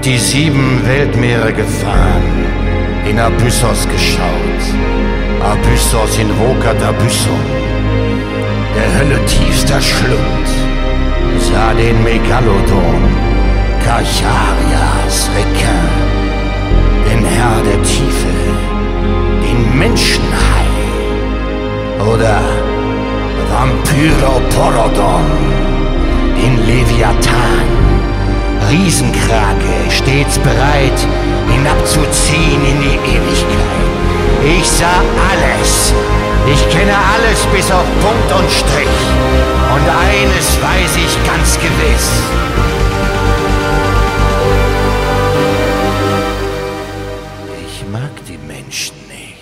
die 7 Weltmeere gefahren, in Abyssos geschaut, Abyssos in vocat Abyssum, der Hölle tiefster Schlund, sah den Megalodon, Karcharias Requin, den Herr der Tiefe, den Menschenhai oder Vampyroporodon, den Leviathan, Riesenkrake, stets bereit, hinabzuziehen in die Ewigkeit. Ich sah alles. Ich kenne alles bis auf Punkt und Strich. Und eines weiß ich ganz gewiss. Ich mag die Menschen nicht.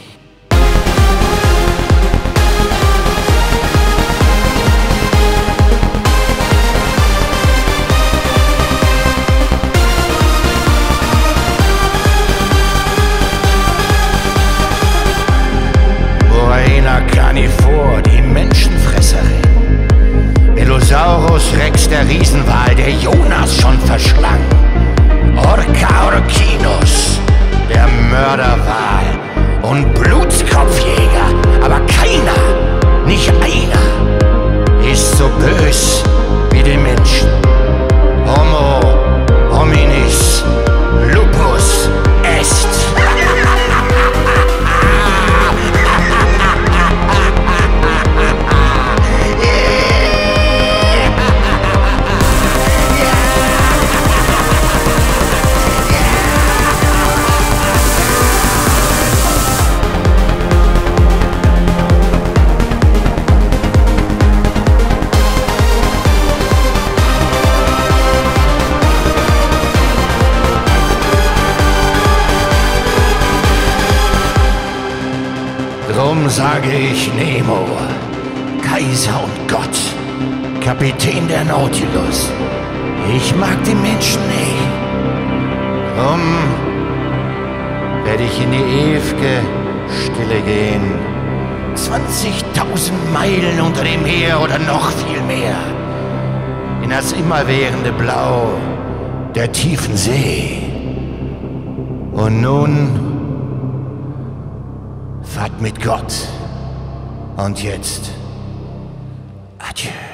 Carnivor, die Menschenfresserin. Melosaurus Rex, der Riesenwal, der Jonas schon verschlang. Orca Orcinus, der Mörderwal. Und Blutskopfjäger, aber keiner, nicht einer, ist so bös wie die Menschen. Homo hominis lupus est. Drum sage ich Nemo, Kaiser und Gott, Kapitän der Nautilus. Ich mag die Menschen nicht. Drum werde ich in die ew'ge Stille gehen. 20.000 Meilen unter dem Meer oder noch viel mehr. In das immerwährende Blau der tiefen See. Und nun Fahrt mit Gott. Und jetzt, adieu.